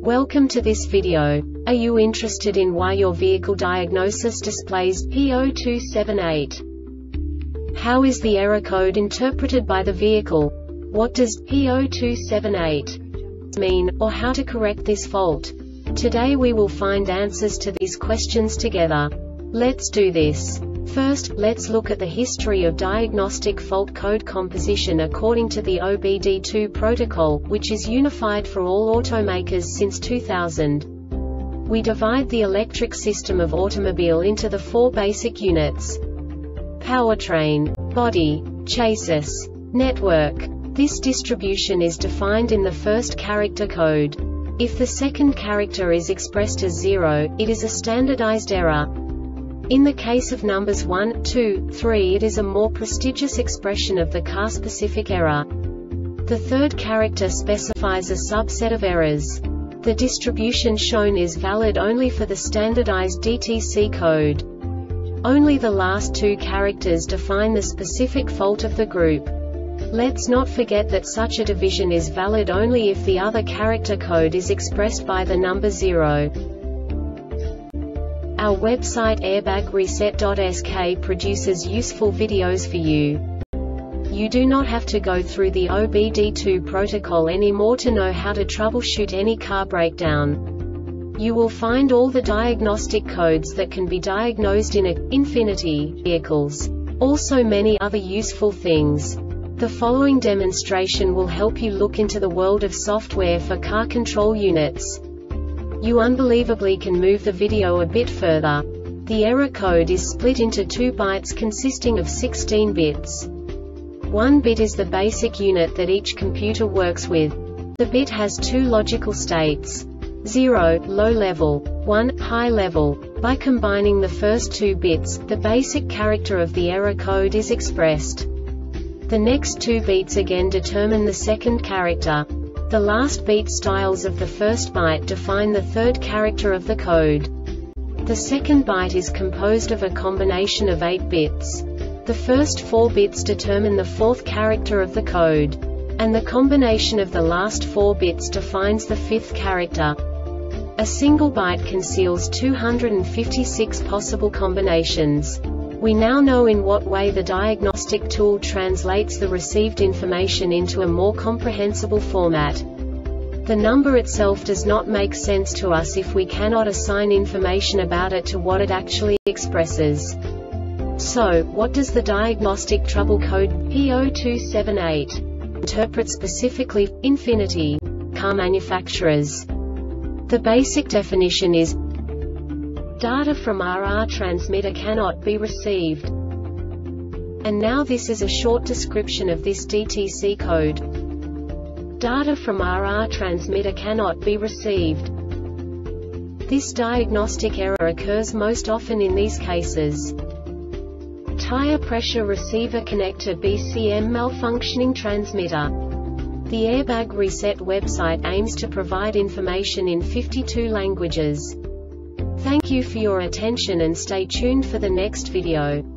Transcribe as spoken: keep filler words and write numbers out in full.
Welcome to this video. Are you interested in why your vehicle diagnosis displays P zero two seven eight? How is the error code interpreted by the vehicle? What does P zero two seven eight mean, or how to correct this fault? Today we will find answers to these questions together. Let's do this. First, let's look at the history of diagnostic fault code composition according to the O B D two protocol, which is unified for all automakers since two thousand. We divide the electric system of automobile into the four basic units: powertrain, body, chassis, network. This distribution is defined in the first character code. If the second character is expressed as zero, it is a standardized error. In the case of numbers one, two, three, it is a more prestigious expression of the car-specific error. The third character specifies a subset of errors. The distribution shown is valid only for the standardized D T C code. Only the last two characters define the specific fault of the group. Let's not forget that such a division is valid only if the other character code is expressed by the number zero. Our website airbag reset dot S K produces useful videos for you. You do not have to go through the O B D two protocol anymore to know how to troubleshoot any car breakdown. You will find all the diagnostic codes that can be diagnosed in a Infiniti vehicles. Also many other useful things. The following demonstration will help you look into the world of software for car control units. You unbelievably can move the video a bit further. The error code is split into two bytes consisting of sixteen bits. One bit is the basic unit that each computer works with. The bit has two logical states: zero, low level, one, high level. By combining the first two bits, the basic character of the error code is expressed. The next two bits again determine the second character. The last beat styles of the first byte define the third character of the code. The second byte is composed of a combination of eight bits. The first four bits determine the fourth character of the code. And the combination of the last four bits defines the fifth character. A single byte conceals two hundred fifty-six possible combinations. We now know in what way the diagnostic tool translates the received information into a more comprehensible format. The number itself does not make sense to us if we cannot assign information about it to what it actually expresses. So, what does the diagnostic trouble code P zero two seven eight interpret specifically for Infiniti car manufacturers? The basic definition is: data from R R transmitter cannot be received. And now this is a short description of this D T C code. Data from R R transmitter cannot be received. This diagnostic error occurs most often in these cases: tire pressure receiver connector B C M malfunctioning transmitter. The Airbag Reset website aims to provide information in fifty-two languages. Thank you for your attention and stay tuned for the next video.